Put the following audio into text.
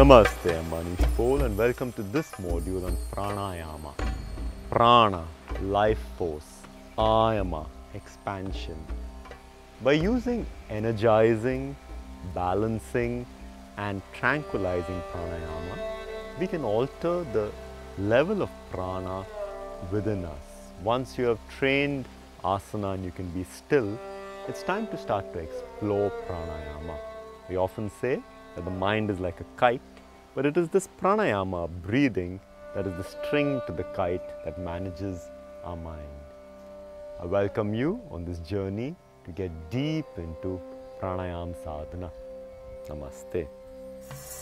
Namaste, I'm Manish Pol and welcome to this module on Pranayama. Prana, life force, Ayama, expansion. By using energizing, balancing and tranquilizing Pranayama, we can alter the level of prana within us. Once you have trained Asana and you can be still, it's time to start to explore Pranayama. We often say that the mind is like a kite, but it is this Pranayama, breathing, that is the string to the kite that manages our mind. I welcome you on this journey to get deep into Pranayam sadhana. Namaste.